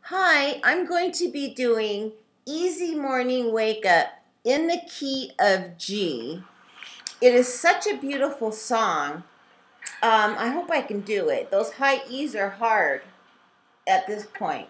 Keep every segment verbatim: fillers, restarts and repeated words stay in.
Hi, I'm going to be doing Easy Morning Wake Up in the key of G. It is such a beautiful song. Um, I hope I can do it. Those high E's are hard at this point.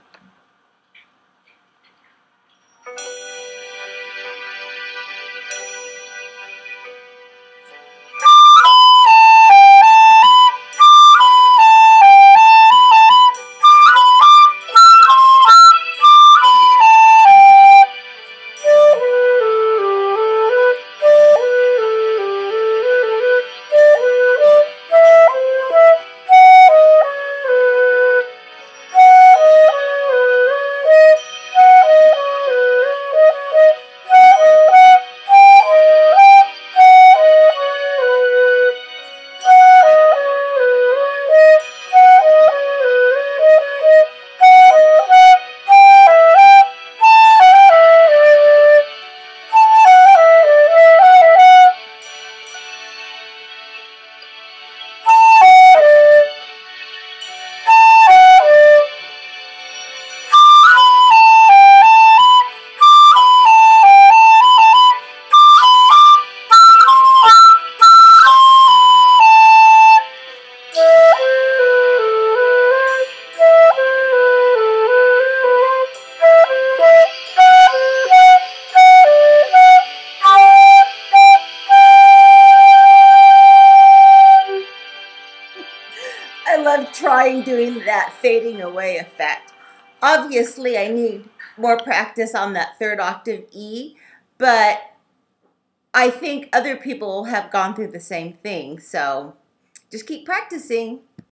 I love trying doing that fading away effect. Obviously, I need more practice on that third octave E, but I think other people have gone through the same thing, so just keep practicing.